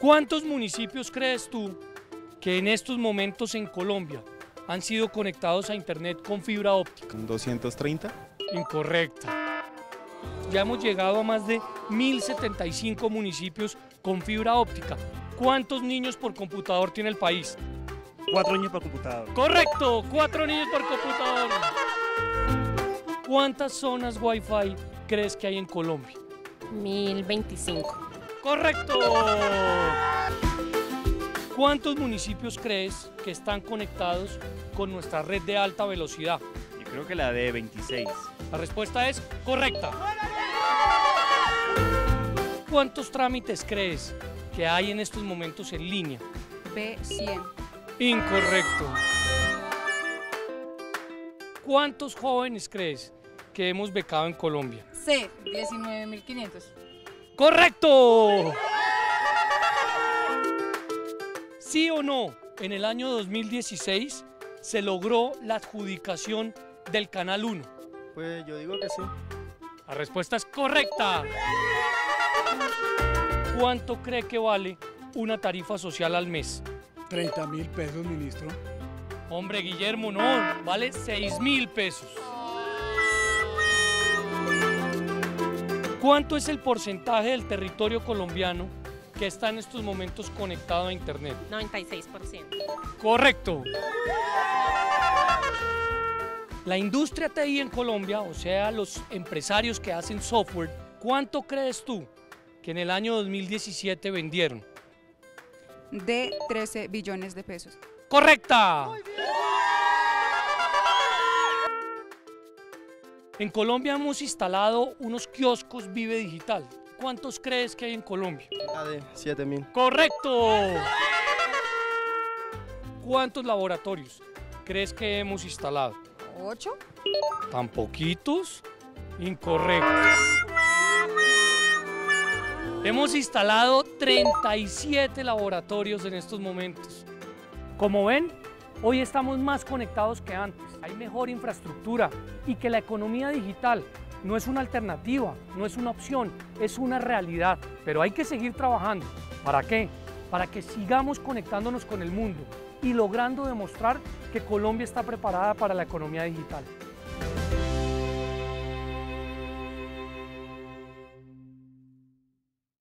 ¿Cuántos municipios crees tú que en estos momentos en Colombia han sido conectados a internet con fibra óptica? 230. Incorrecto. Ya hemos llegado a más de 1075 municipios con fibra óptica. ¿Cuántos niños por computador tiene el país? 4 niños por computador. Correcto, 4 niños por computador. ¿Cuántas zonas Wi-Fi crees que hay en Colombia? 1025. Correcto. ¿Cuántos municipios crees que están conectados con nuestra red de alta velocidad? Yo creo que la de 26. La respuesta es correcta. ¿Cuántos trámites crees que hay en estos momentos en línea? B100. Incorrecto. ¿Cuántos jóvenes crees que hemos becado en Colombia? C, 19.500. ¡Correcto! ¿Sí o no? En el año 2016 se logró la adjudicación del Canal 1. Pues yo digo que sí. La respuesta es correcta. ¿Cuánto cree que vale una tarifa social al mes? 30.000 pesos, ministro. Hombre, Guillermo, no, vale 6.000 pesos. ¿Cuánto es el porcentaje del territorio colombiano que está en estos momentos conectado a internet? 96%. Correcto. La industria TI en Colombia, o sea, los empresarios que hacen software, ¿cuánto crees tú que en el año 2017 vendieron? D, 13 billones de pesos. ¡Correcta! En Colombia hemos instalado unos kioscos Vive Digital. ¿Cuántos crees que hay en Colombia? La de 7.000. ¡Correcto! ¿Cuántos laboratorios crees que hemos instalado? 8. ¿Tan poquitos? Incorrecto. Hemos instalado 37 laboratorios en estos momentos. Como ven, hoy estamos más conectados que antes. Hay mejor infraestructura y que la economía digital no es una alternativa, no es una opción, es una realidad. Pero hay que seguir trabajando. ¿Para qué? Para que sigamos conectándonos con el mundo y logrando demostrar que Colombia está preparada para la economía digital.